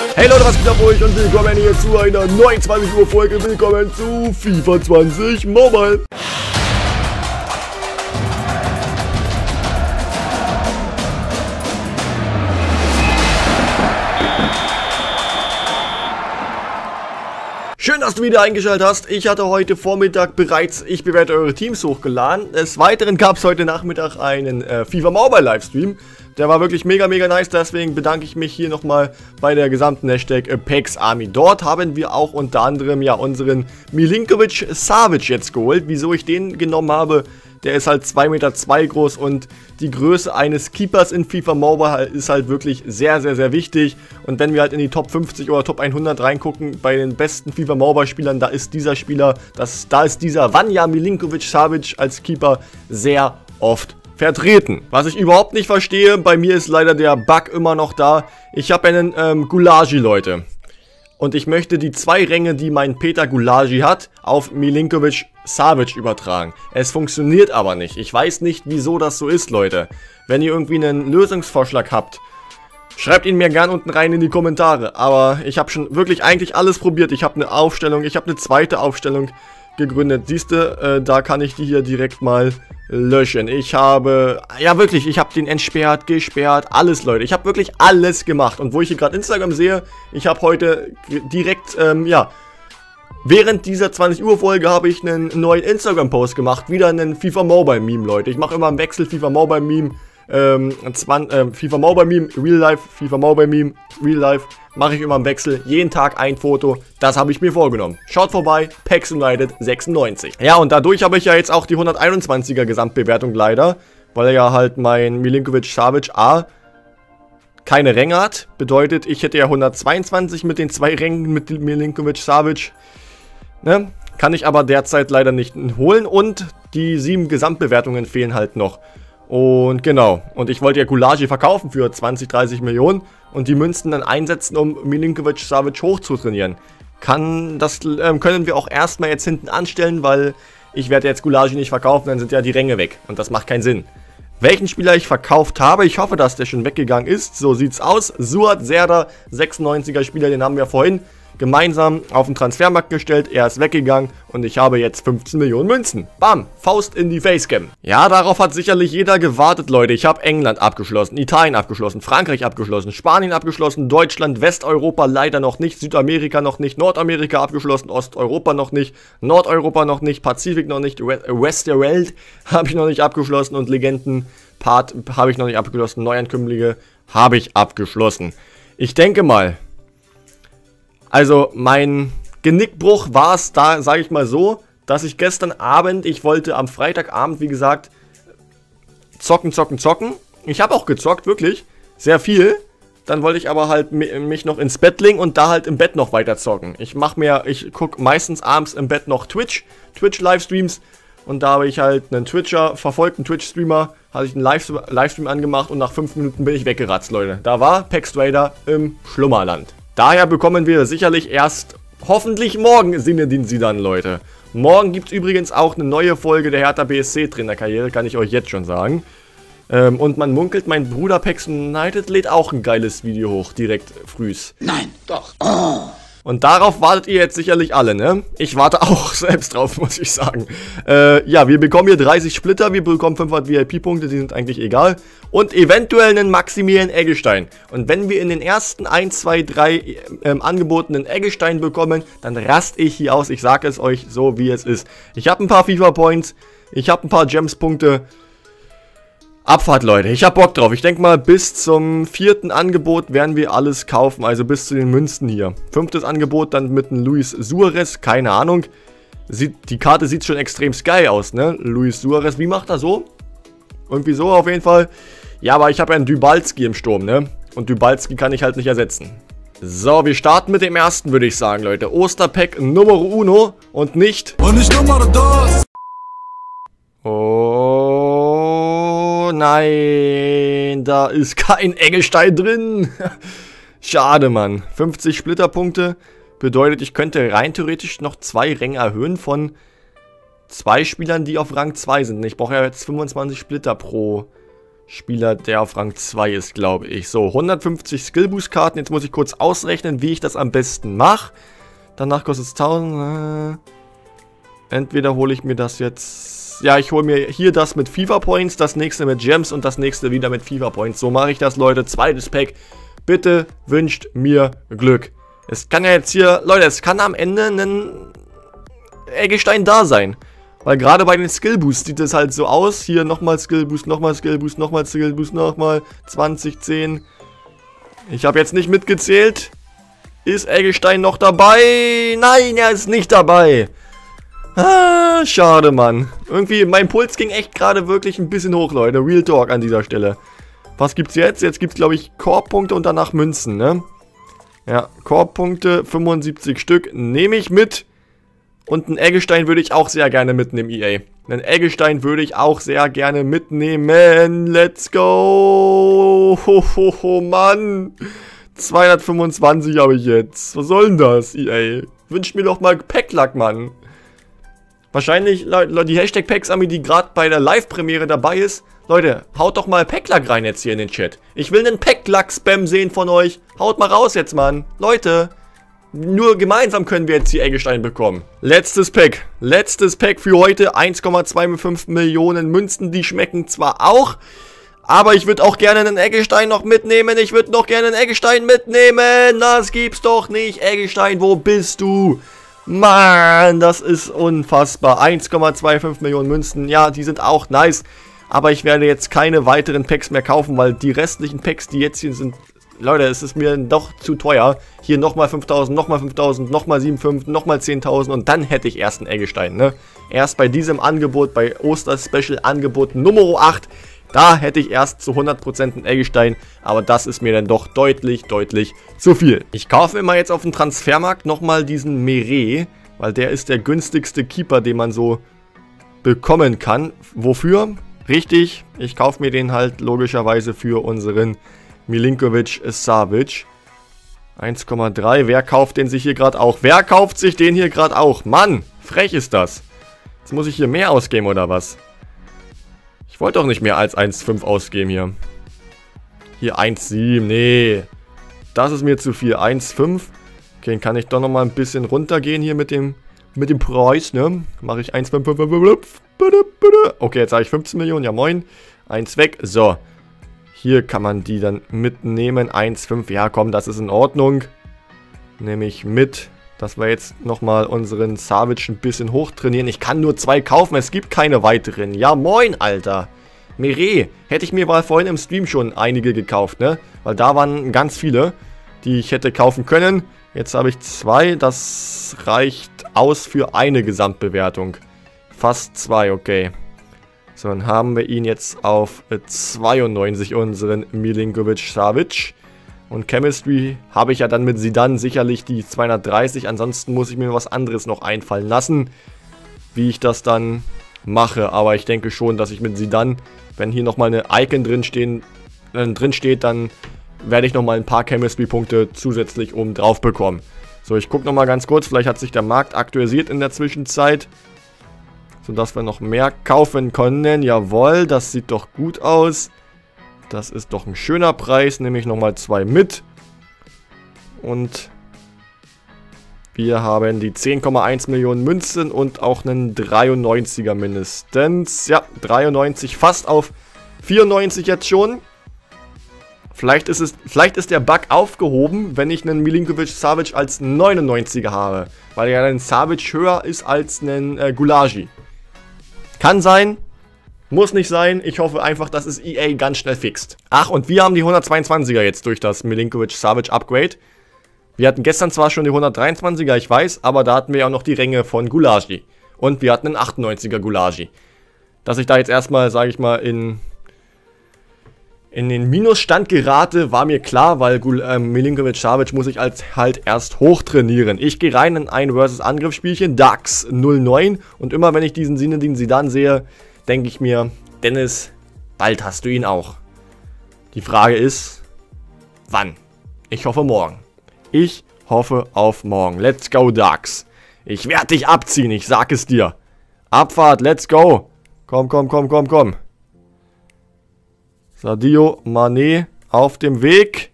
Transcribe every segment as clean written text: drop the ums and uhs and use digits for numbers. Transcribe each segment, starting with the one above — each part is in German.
Hey Leute, was geht ab euch und willkommen hier zu einer neuen 20 Uhr Folge. Willkommen zu FIFA 20 Mobile. Schön, dass du wieder eingeschaltet hast. Ich hatte heute Vormittag bereits Ich bewerte eure Teams hochgeladen. Des Weiteren gab es heute Nachmittag einen FIFA Mobile Livestream. Der war wirklich mega nice, deswegen bedanke ich mich hier nochmal bei der gesamten Hashtag Apex Army. Dort haben wir auch unter anderem ja unseren Milinkovic Savic jetzt geholt. Wieso ich den genommen habe, der ist halt 2,2 Meter groß und die Größe eines Keepers in FIFA Mobile ist halt wirklich sehr wichtig. Und wenn wir halt in die Top 50 oder Top 100 reingucken, bei den besten FIFA Mobile Spielern, da ist dieser Spieler, da ist dieser Vanja Milinkovic Savic als Keeper sehr oft vertreten. Was ich überhaupt nicht verstehe, bei mir ist leider der Bug immer noch da. Ich habe einen Gulagi, Leute. Und ich möchte die 2 Ränge, die mein Peter Gulagi hat, auf Milinkovic Savic übertragen. Es funktioniert aber nicht. Ich weiß nicht, wieso das so ist, Leute. Wenn ihr irgendwie einen Lösungsvorschlag habt, schreibt ihn mir gern unten rein in die Kommentare. Aber ich habe schon wirklich eigentlich alles probiert. Ich habe eine Aufstellung, ich habe eine zweite Aufstellung gegründet. Siehst du, da kann ich die hier direkt mal löschen. Ich habe, ja wirklich, ich habe den entsperrt, gesperrt, alles, Leute. Ich habe wirklich alles gemacht. Und wo ich hier gerade Instagram sehe, ich habe heute direkt, ja, während dieser 20 Uhr Folge habe ich einen neuen Instagram-Post gemacht. Wieder einen FIFA Mobile Meme, Leute. Ich mache immer im Wechsel FIFA Mobile Meme, FIFA Mobile Meme, Real Life, FIFA Mobile Meme, Real Life. Mache ich immer im Wechsel, jeden Tag ein Foto, das habe ich mir vorgenommen. Schaut vorbei, PEX United 96. Ja, und dadurch habe ich ja jetzt auch die 121er Gesamtbewertung leider, weil ja halt mein Milinkovic Savic A keine Ränge hat. Bedeutet, ich hätte ja 122 mit den 2 Rängen mit Milinkovic Savic. Ne? Kann ich aber derzeit leider nicht holen und die 7 Gesamtbewertungen fehlen halt noch. Und genau, und ich wollte ja Gulagi verkaufen für 20-30 Millionen und die Münzen dann einsetzen, um Milinkovic Savic hochzutrainieren. Das können wir auch erstmal jetzt hinten anstellen, weil ich werde jetzt Gulagi nicht verkaufen, dann sind ja die Ränge weg und das macht keinen Sinn. Welchen Spieler ich verkauft habe, ich hoffe, dass der schon weggegangen ist, so sieht's aus. Suat Serdar, 96er Spieler, den haben wir vorhin gemeinsam auf den Transfermarkt gestellt, er ist weggegangen und ich habe jetzt 15 Millionen Münzen. Bam, Faust in die Facecam. Ja, darauf hat sicherlich jeder gewartet, Leute. Ich habe England abgeschlossen, Italien abgeschlossen, Frankreich abgeschlossen, Spanien abgeschlossen, Deutschland, Westeuropa leider noch nicht, Südamerika noch nicht, Nordamerika abgeschlossen, Osteuropa noch nicht, Nordeuropa noch nicht, Pazifik noch nicht, West der Welt habe ich noch nicht abgeschlossen und Legenden-Part habe ich noch nicht abgeschlossen, Neuankömmlinge habe ich abgeschlossen. Ich denke mal, also mein Genickbruch war es da, sage ich mal so, dass ich gestern Abend, ich wollte am Freitagabend, wie gesagt, zocken. Ich habe auch gezockt, wirklich, sehr viel. Dann wollte ich aber halt mich noch ins Bett legen und da halt im Bett noch weiter zocken. Ich gucke meistens abends im Bett noch Twitch-Livestreams und da habe ich halt einen verfolgten Twitch-Streamer, hatte ich einen Livestream angemacht und nach 5 Minuten bin ich weggeratzt, Leute. Da war PEX Trader im Schlummerland. Daher bekommen wir sicherlich erst, hoffentlich morgen, Zinedine Zidane, Leute. Morgen gibt es übrigens auch eine neue Folge der Hertha BSC Trainerkarriere, kann ich euch jetzt schon sagen. Und man munkelt, mein Bruder PEX United lädt auch ein geiles Video hoch, direkt frühs. Nein, doch. Oh. Und darauf wartet ihr jetzt sicherlich alle, ne? Ich warte auch selbst drauf, muss ich sagen. Ja, wir bekommen hier 30 Splitter, wir bekommen 500 VIP-Punkte, die sind eigentlich egal. Und eventuell einen Maximilian Eggestein. Und wenn wir in den ersten 1, 2, 3 angebotenen Eggestein bekommen, dann raste ich hier aus. Ich sage es euch so, wie es ist. Ich habe ein paar FIFA-Points, ich habe ein paar Gems-Punkte. Abfahrt, Leute. Ich hab Bock drauf. Ich denke mal, bis zum 4. Angebot werden wir alles kaufen. Also bis zu den Münzen hier. 5. Angebot dann mit einem Luis Suarez. Keine Ahnung. Die Karte sieht schon extrem geil aus, ne? Luis Suarez. Wie macht er so? Irgendwie so auf jeden Fall. Ja, aber ich habe ja einen Dybalski im Sturm, ne? Und Dybalski kann ich halt nicht ersetzen. So, wir starten mit dem ersten, würde ich sagen, Leute. Osterpack Numero Uno. Und nicht... Und nicht Nummer 2. Oh nein, da ist kein Eggestein drin. Schade, Mann. 50 Splitterpunkte bedeutet, ich könnte rein theoretisch noch 2 Ränge erhöhen von 2 Spielern, die auf Rang 2 sind. Ich brauche ja jetzt 25 Splitter pro Spieler, der auf Rang 2 ist, glaube ich. So, 150 Skillboost-Karten. Jetzt muss ich kurz ausrechnen, wie ich das am besten mache. Danach kostet es 1000. Entweder hole ich mir das jetzt... Ja, ich hole mir hier das mit FIFA Points, das nächste mit Gems und das nächste wieder mit FIFA Points. So mache ich das, Leute. Zweites Pack. Bitte wünscht mir Glück. Es kann ja jetzt hier... Leute, es kann am Ende ein Eggestein da sein. Weil gerade bei den Skillboosts sieht es halt so aus. Hier nochmal Skillboost, nochmal Skillboost, nochmal Skillboost, nochmal 20, 10. Ich habe jetzt nicht mitgezählt. Ist Eggestein noch dabei? Nein, er ist nicht dabei. Ah, schade, Mann. Irgendwie, mein Puls ging echt gerade wirklich ein bisschen hoch, Leute. Real Talk an dieser Stelle. Was gibt's jetzt? Jetzt gibt's, glaube ich, Korbpunkte und danach Münzen, ne? Ja, Korbpunkte, 75 Stück. Nehme ich mit. Und einen Eggestein würde ich auch sehr gerne mitnehmen, EA. Einen Eggestein würde ich auch sehr gerne mitnehmen. Let's go. Hohoho, Mann. 225 habe ich jetzt. Was soll denn das, EA? Wünscht mir doch mal Packlack, Mann. Wahrscheinlich, die Hashtag-Packs-Army, die gerade bei der Live-Premiere dabei ist. Leute, haut doch mal Packlack rein jetzt hier in den Chat. Ich will einen Packlack-Spam sehen von euch. Haut mal raus jetzt, Mann. Leute. Nur gemeinsam können wir jetzt die Eggestein bekommen. Letztes Pack. Letztes Pack für heute. 1,25 Millionen Münzen. Die schmecken zwar auch, aber ich würde auch gerne einen Eggestein noch mitnehmen. Ich würde noch gerne einen Eggestein mitnehmen. Das gibt's doch nicht. Eggestein, wo bist du? Mann, das ist unfassbar. 1,25 Millionen Münzen. Ja, die sind auch nice. Aber ich werde jetzt keine weiteren Packs mehr kaufen, weil die restlichen Packs, die jetzt hier sind... Leute, es ist mir doch zu teuer. Hier nochmal 5.000, nochmal 5.000, nochmal 7.500, nochmal 10.000 und dann hätte ich erst einen Eggestein, ne? Erst bei diesem Angebot, bei Oster-Special-Angebot Nummer 8, da hätte ich erst zu 100% einen Eggestein, aber das ist mir dann doch deutlich, deutlich zu viel. Ich kaufe mir mal jetzt auf dem Transfermarkt nochmal diesen Meret, weil der ist der günstigste Keeper, den man so bekommen kann. Wofür? Richtig, ich kaufe mir den halt logischerweise für unseren Milinkovic-Savic. 1,3. Wer kauft den sich hier gerade auch? Wer kauft sich den hier gerade auch? Mann, frech ist das. Jetzt muss ich hier mehr ausgeben, oder was? Ich wollte doch nicht mehr als 1,5 ausgeben hier. Hier 1,7. Nee. Das ist mir zu viel. 1,5. Okay, dann kann ich doch nochmal ein bisschen runtergehen hier mit dem Preis, ne? Mache ich 1,5. Okay, jetzt habe ich 15 Millionen. Ja, moin. 1 weg. So. Hier kann man die dann mitnehmen. 1,5. Ja, komm, das ist in Ordnung. Nehme ich mit, dass wir jetzt nochmal unseren Savic ein bisschen hochtrainieren. Ich kann nur 2 kaufen. Es gibt keine weiteren. Ja, moin, Alter. Meret. Hätte ich mir mal vorhin im Stream schon einige gekauft, ne? Weil da waren ganz viele, die ich hätte kaufen können. Jetzt habe ich 2. Das reicht aus für eine Gesamtbewertung. Fast 2, okay. So, dann haben wir ihn jetzt auf 92, unseren Milinkovic-Savic. Und Chemistry habe ich ja dann mit Zidane sicherlich die 230. Ansonsten muss ich mir was anderes noch einfallen lassen, wie ich das dann mache. Aber ich denke schon, dass ich mit Zidane, wenn hier nochmal eine Icon drin steht, dann werde ich nochmal ein paar Chemistry-Punkte zusätzlich oben drauf bekommen. So, ich gucke nochmal ganz kurz. Vielleicht hat sich der Markt aktualisiert in der Zwischenzeit, sodass wir noch mehr kaufen können. Jawohl, das sieht doch gut aus. Das ist doch ein schöner Preis. Nehme ich nochmal 2 mit. Und wir haben die 10,1 Millionen Münzen und auch einen 93er mindestens. Ja, 93, fast auf 94 jetzt schon. Vielleicht ist der Bug aufgehoben, wenn ich einen Milinkovic-Savic als 99er habe. Weil ja ein Savic höher ist als ein Gulagi. Kann sein, muss nicht sein. Ich hoffe einfach, dass es EA ganz schnell fixt. Ach, und wir haben die 122er jetzt durch das Milinkovic-Savic Upgrade. Wir hatten gestern zwar schon die 123er, ich weiß, aber da hatten wir auch noch die Ränge von Gulagi. Und wir hatten einen 98er Gulagi. Dass ich da jetzt erstmal, sage ich mal, in den Minusstand gerate, war mir klar, weil Milinkovic-Savic muss ich halt erst hochtrainieren. Ich gehe rein in ein Versus-Angriffsspielchen, DAX 09. Und immer wenn ich diesen Zinedine Zidane sehe, denke ich mir, Dennis, bald hast du ihn auch. Die Frage ist, wann? Ich hoffe morgen. Ich hoffe auf morgen. Let's go, DAX. Ich werde dich abziehen, ich sag es dir. Abfahrt, let's go. Komm, komm, komm, komm, komm. Sadio Mané auf dem Weg.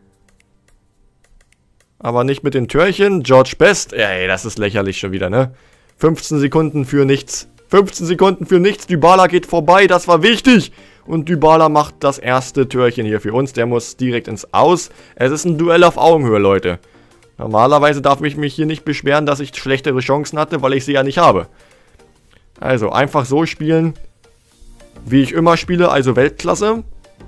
Aber nicht mit den Türchen. George Best. Ey, das ist lächerlich schon wieder, ne? 15 Sekunden für nichts. 15 Sekunden für nichts. Dybala geht vorbei. Das war wichtig. Und Dybala macht das erste Türchen hier für uns. Der muss direkt ins Aus. Es ist ein Duell auf Augenhöhe, Leute. Normalerweise darf ich mich hier nicht beschweren, dass ich schlechtere Chancen hatte, weil ich sie ja nicht habe. Also, einfach so spielen, wie ich immer spiele. Also Weltklasse.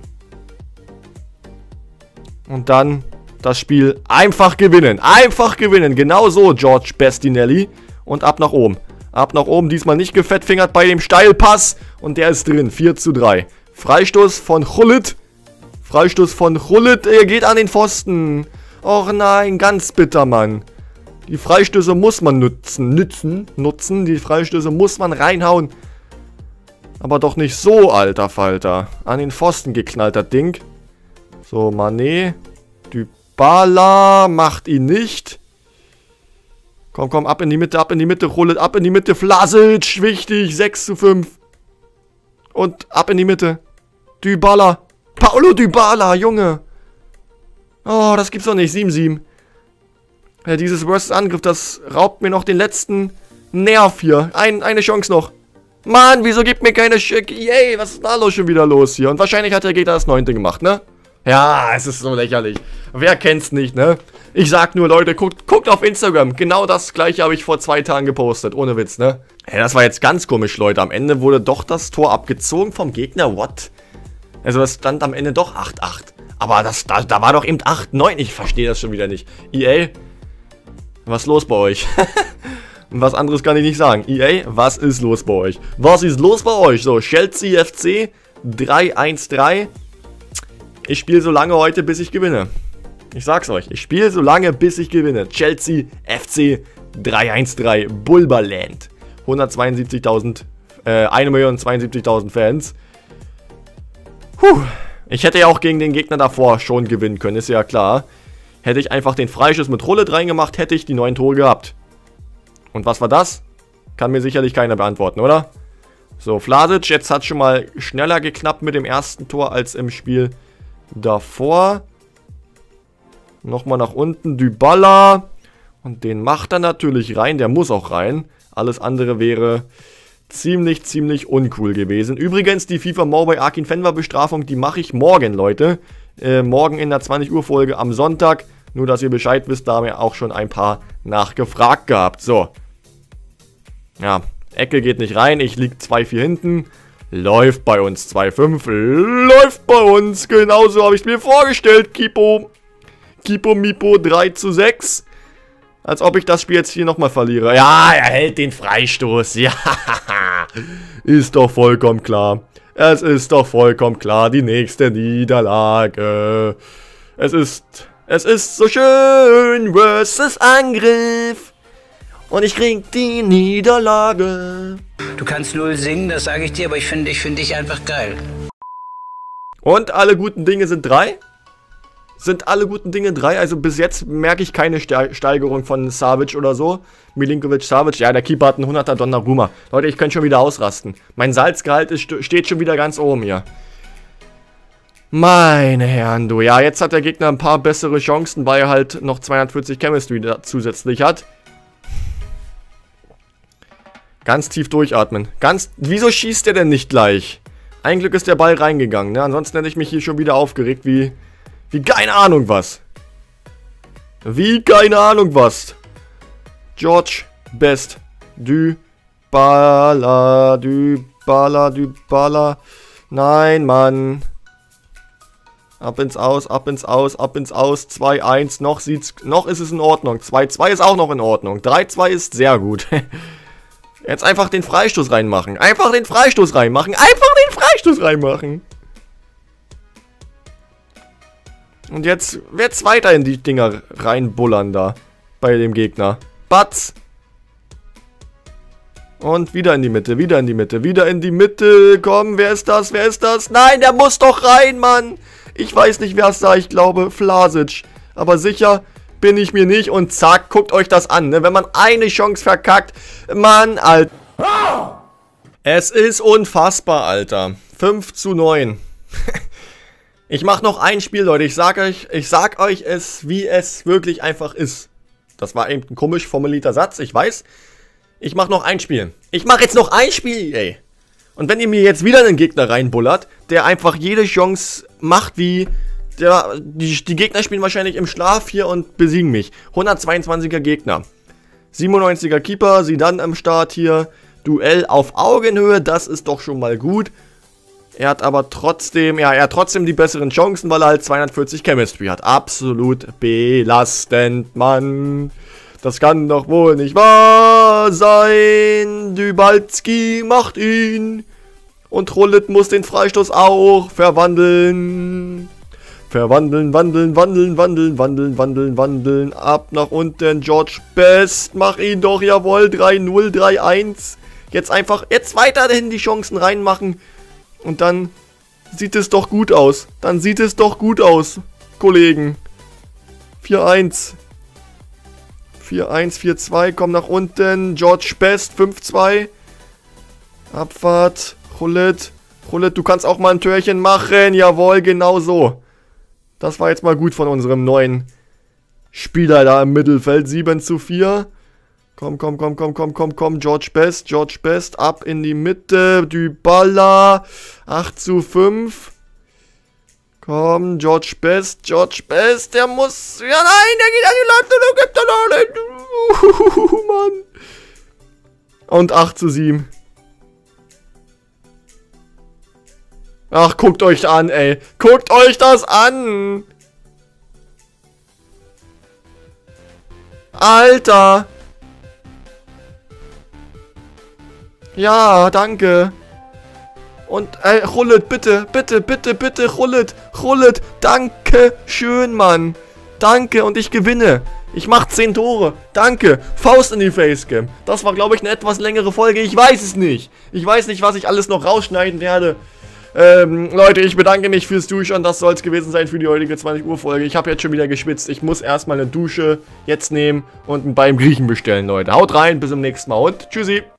Und dann das Spiel einfach gewinnen. Einfach gewinnen. Genau so, George Bestinelli. Und ab nach oben. Ab nach oben. Diesmal nicht gefettfingert bei dem Steilpass. Und der ist drin. 4:3. Freistoß von Gullit. Freistoß von Gullit. Er geht an den Pfosten. Och nein, ganz bitter, Mann. Die Freistöße muss man nutzen. Die Freistöße muss man reinhauen. Aber doch nicht so, alter Falter. An den Pfosten geknallt, das Ding. So, Mané. Dybala macht ihn nicht. Komm, komm, ab in die Mitte, Gullit, ab in die Mitte. Vlasic, wichtig, 6:5. Und ab in die Mitte. Dybala. Paulo Dybala, Junge. Oh, das gibt's doch nicht. 7:7. Ja, dieses Worst-Angriff, das raubt mir noch den letzten Nerv hier. Eine Chance noch. Mann, wieso gibt mir keine Yay, was ist da schon wieder los hier? Und wahrscheinlich hat der Gegner das 9. gemacht, ne? Ja, es ist so lächerlich. Wer kennt's nicht, ne? Ich sag nur, Leute, guckt auf Instagram. Genau das gleiche habe ich vor 2 Tagen gepostet. Ohne Witz, ne? Ja, das war jetzt ganz komisch, Leute. Am Ende wurde doch das Tor abgezogen vom Gegner. What? Also, das stand am Ende doch 8:8. Aber da war doch eben 8:9. Ich verstehe das schon wieder nicht. EA, was ist los bei euch? Was anderes kann ich nicht sagen. EA, was ist los bei euch? Was ist los bei euch? So, Chelsea FC 3:1:3. Ich spiele so lange heute, bis ich gewinne. Ich sag's euch. Ich spiele so lange, bis ich gewinne. Chelsea FC 3:1:3. Bulberland. 1.072.000 Fans. Ich hätte ja auch gegen den Gegner davor schon gewinnen können, ist ja klar. Hätte ich einfach den Freischuss mit Rolle reingemacht, hätte ich die 9 Tore gehabt. Und was war das? Kann mir sicherlich keiner beantworten, oder? So, Vlasic, jetzt hat schon mal schneller geklappt mit dem ersten Tor als im Spiel davor. Nochmal nach unten, Dybala. Und den macht er natürlich rein, der muss auch rein. Alles andere wäre ziemlich uncool gewesen. Übrigens, die FIFA Mobile Arkin Fenver Bestrafung, die mache ich morgen, Leute. Morgen in der 20 Uhr Folge am Sonntag. Nur, dass ihr Bescheid wisst, da haben wir auch schon ein paar nachgefragt gehabt. So. Ja, Ecke geht nicht rein. Ich liege 2-4 hinten. Läuft bei uns 2-5. Läuft bei uns. Genauso habe ich es mir vorgestellt. Kipo Mipo 3:6. Als ob ich das Spiel jetzt hier nochmal verliere. Ja, er hält den Freistoß. Ja, ist doch vollkommen klar. Es ist doch vollkommen klar. Die nächste Niederlage. Es ist so schön versus Angriff. Und ich krieg die Niederlage. Du kannst 0 singen, das sage ich dir, aber ich finde dich einfach geil. Und alle guten Dinge sind 3? Sind alle guten Dinge 3? Also bis jetzt merke ich keine Steigerung von Savic oder so. Milinkovic-Savic, ja, der Keeper hat einen 100er Donnarumma. Leute, ich könnte schon wieder ausrasten. Mein Salzgehalt steht schon wieder ganz oben hier. Meine Herren, du. Ja, jetzt hat der Gegner ein paar bessere Chancen, weil er halt noch 240 Chemistry zusätzlich hat. Ganz tief durchatmen. Wieso schießt der denn nicht gleich? Ein Glück ist der Ball reingegangen, ne? Ansonsten hätte ich mich hier schon wieder aufgeregt, wie keine Ahnung was. Wie keine Ahnung was. George Best. Dybala. Nein, Mann. Ab ins Aus. 2-1. Noch ist es in Ordnung. 2-2 ist auch noch in Ordnung. 3-2 ist sehr gut. Jetzt einfach den Freistoß reinmachen. Und jetzt wird's weiter in die Dinger reinbullern da. Bei dem Gegner. Batz. Und wieder in die Mitte. Komm, wer ist das? Nein, der muss doch rein, Mann. Ich weiß nicht, wer es da. Ich glaube, Vlasic. Aber sicher bin ich mir nicht. Und zack, guckt euch das an, ne? Wenn man eine Chance verkackt. Mann, Alter. Es ist unfassbar, Alter. 5:9. Ich mache noch ein Spiel, Leute. Ich sag euch es, wie es wirklich einfach ist. Das war eben ein komisch formulierter Satz, ich weiß. Ich mache noch ein Spiel. Ich mache jetzt noch ein Spiel, ey. Und wenn ihr mir jetzt wieder einen Gegner reinbullert, der einfach jede Chance macht wie... Die Gegner spielen wahrscheinlich im Schlaf hier und besiegen mich. 122er Gegner. 97er Keeper, sie dann am Start hier. Duell auf Augenhöhe, das ist doch schon mal gut. Er hat aber trotzdem, ja, er hat trotzdem die besseren Chancen, weil er halt 240 Chemistry hat. Absolut belastend, Mann. Das kann doch wohl nicht wahr sein. Dybalski macht ihn. Und Rullit muss den Freistoß auch verwandeln. Verwandeln, wandeln. Ab nach unten, George Best. Mach ihn doch, jawohl. 3-0, 3-1. Jetzt weiterhin die Chancen reinmachen. Und dann sieht es doch gut aus. Kollegen. 4-1. 4-1, 4-2. Komm nach unten. George Best, 5-2. Abfahrt. Rullit, du kannst auch mal ein Törchen machen. Jawohl, genau so. Das war jetzt mal gut von unserem neuen Spieler da im Mittelfeld. 7-4. Komm. George Best. Ab in die Mitte. Dybala. 8-5. Komm, George Best. Der muss... Ja, nein, der geht an die Latte. Mann. Und 8-7. Ach, guckt euch an, ey. Guckt euch das an. Alter. Ja, danke. Und, Rullit, bitte, Rullit. Danke schön, Mann. Danke, und ich gewinne. Ich mach 10 Tore. Danke. Faust in die Facecam. Das war, glaube ich, eine etwas längere Folge. Ich weiß es nicht. Ich weiß nicht, was ich alles noch rausschneiden werde. Leute, ich bedanke mich fürs Zuschauen. Das soll es gewesen sein für die heutige 20 Uhr Folge. Ich habe jetzt schon wieder geschwitzt. Ich muss erstmal eine Dusche jetzt nehmen und beim Griechen bestellen, Leute. Haut rein, bis zum nächsten Mal und tschüssi.